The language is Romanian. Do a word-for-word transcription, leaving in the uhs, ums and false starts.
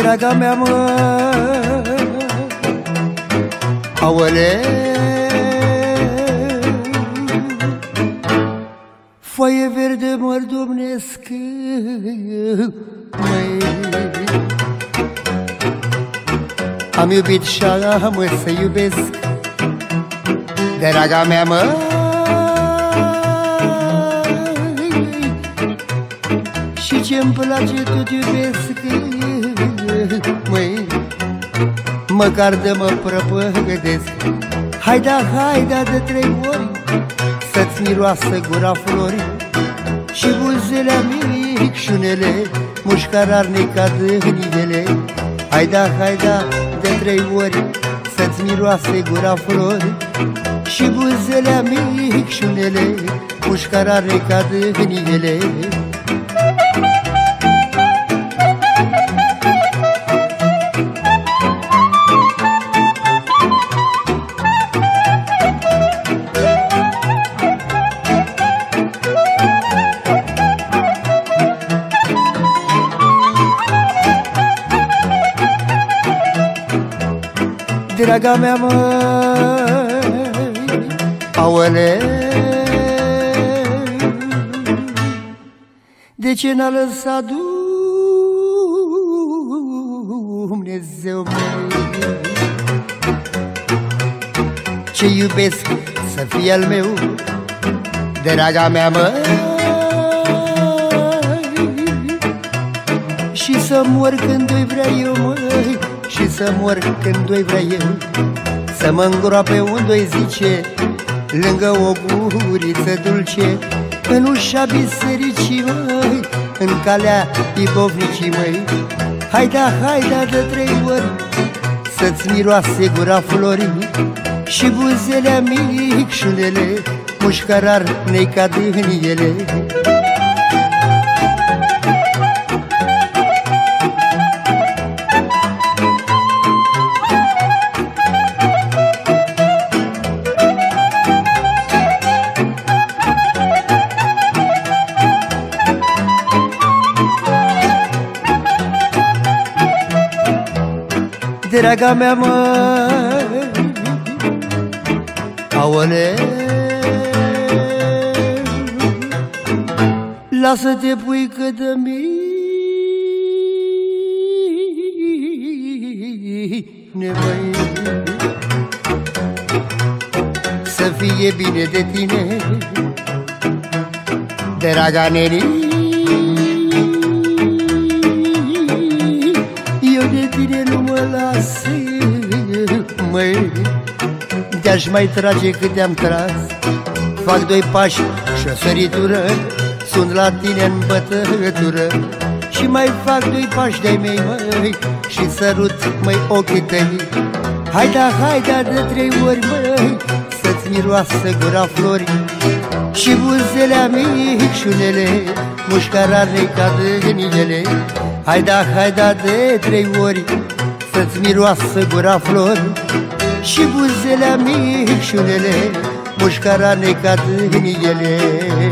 Draga mea, mă, aole, foaie verde măr domnesc, măi, am iubit și am să iubesc. Draga mea, mă, și ce-mi place tot iubesc, măi, măcar de mă prăpădesc. Haida, haida de trei ori să-ți miroasă gura flori și buzele micșunele mușcararne cad în ele. Haida, haida de trei ori să-ți miroase gura flori și buzele micșunele mușcararne cad în ele. Draga mea, măi, aole, de ce n-a lăsat Dumnezeu, măi, ce iubesc să fie al meu? Draga mea, măi, și să mor când o vrea eu, măi, și să mor când o vrea eu, să mă îngroape unde-o zice, lângă o guriță dulce, în ușa bisericii, măi, în calea ibovnicii, măi. Haida, haida de trei ori să-ți miroase gura florii și buzele micșunele mușcarar ne cad în ele. Draga mea, măi, aole, lasă-te, puică de mine, măi, să fie bine de tine, draga neni. Eu de tine nu mă las, măi, te-aș mai trage cât te-am tras. Fac doi pași și o săritură, sunt la tine în bătătură, și mai fac doi pași de-ai mei, măi, și sărut, măi, ochii tăi. Haida, haida de trei ori, măi, să-ți miroasă gura flori și buzele micșunele mușcararne cad în ele. Haida, haida de trei ori să-ți miroasă gura flori și buzele micșunele mușcararne cad în ele.